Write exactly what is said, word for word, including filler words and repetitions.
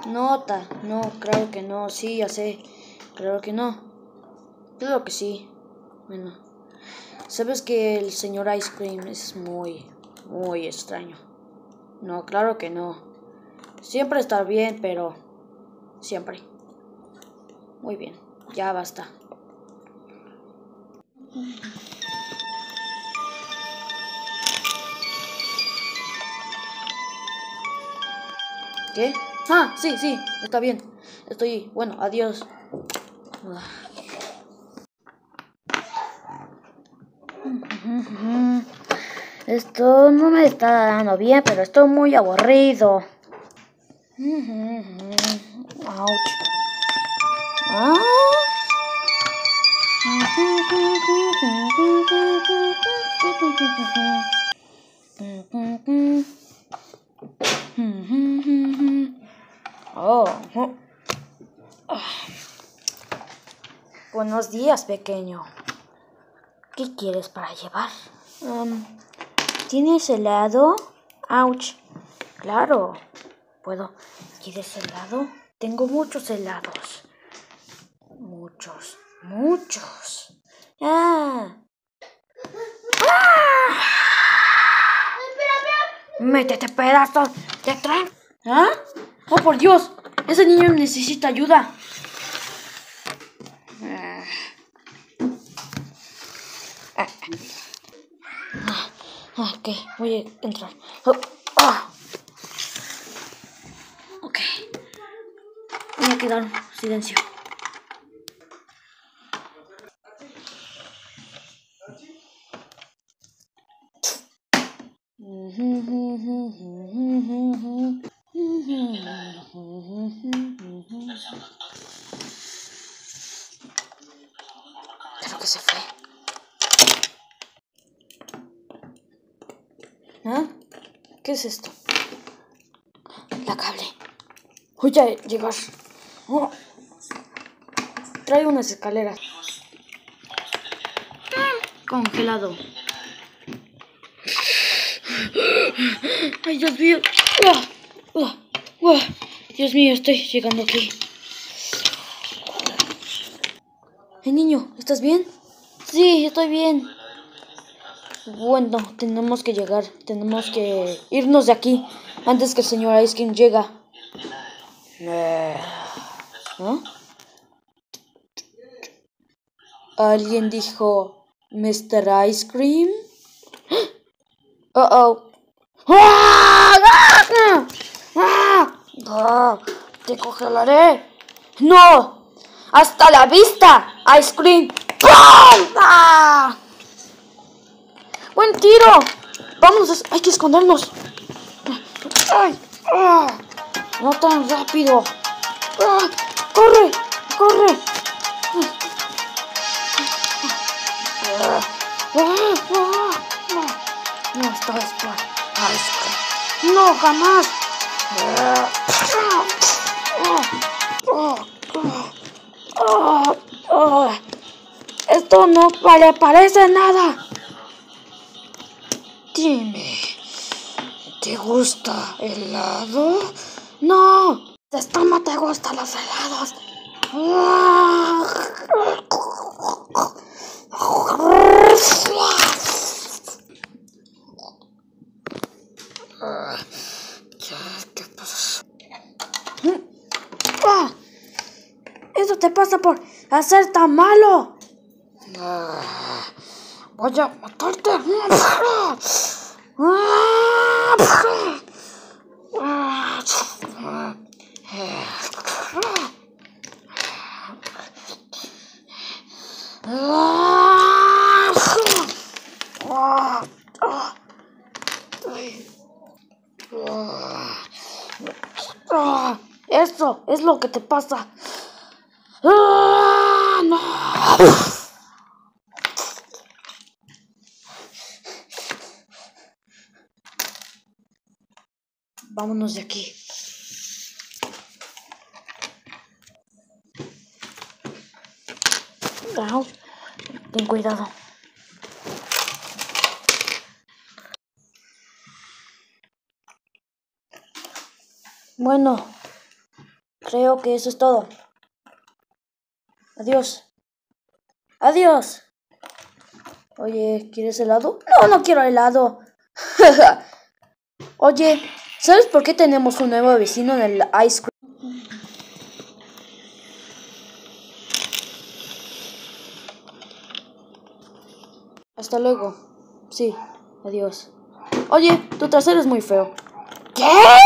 Nota, no, claro que no, sí, ya sé, claro que no, claro que sí. Bueno, sabes que el señor Ice Cream es muy, muy extraño. No, claro que no. Siempre está bien, pero siempre. Muy bien, ya basta. ¿Qué? Ah, sí, sí, está bien. Estoy, bueno, adiós. Esto no me está dando bien, pero estoy muy aburrido. Ouch. Ah. Oh. Buenos días, pequeño. ¿Qué quieres para llevar? Um, ¿Tienes helado? Ouch. Claro. ¿Puedo? ¿Quieres helado? Tengo muchos helados. Muchos, muchos. ¡Ah! ¡Ah! ¡Métete, pedazo de tren! ¿Ah? ¡Oh, por Dios! Ese niño necesita ayuda. Ah. Ah. Ah, ok, voy a entrar. Oh, oh. Ok. Voy a quedar en silencio. Creo que se fue. ¿Ah? ¿Qué es esto? La cable. Voy a llegar. Oh. Trae unas escaleras. Congelado. Ay, Dios mío. Oh, oh, oh. Dios mío, estoy llegando aquí. Hey, niño, ¿estás bien? Sí, estoy bien. Bueno, tenemos que llegar. Tenemos que irnos de aquí antes que el señor Ice Cream llegue. ¿Ah? ¿Alguien dijo mister Ice Cream? Uh oh. ¡Ah! ¡Ah! ¡Ah! ¡Ah! ¡Te congelaré! ¡No! ¡Hasta la vista! ¡Ice Cream! ¡Ah! ¡Buen tiro! ¡Vamos! ¡Hay que escondernos! ¡Ay! ¡Ah! ¡No tan rápido! ¡Ah! ¡Corre! ¡Corre! ¡Ah! ¡Ah! No, esta es por Ice Cream. ¡No, jamás! ¡Ah! ¡Ah! ¡Ah! Esto no le parece nada. Dime, ¿te gusta helado? No, esto no te gustan los helados. ¿Qué pasa? Eso te pasa por hacer tan malo. Voy a matarte. Eso es lo que te pasa. ¡Ah, no! Vámonos de aquí. Ten cuidado. Bueno, creo que eso es todo. Adiós. Adiós. Oye, ¿quieres helado? No, no quiero helado. Oye, ¿sabes por qué tenemos un nuevo vecino en el ice cream? Hasta luego. Sí, adiós. Oye, tu trasero es muy feo. ¿Qué?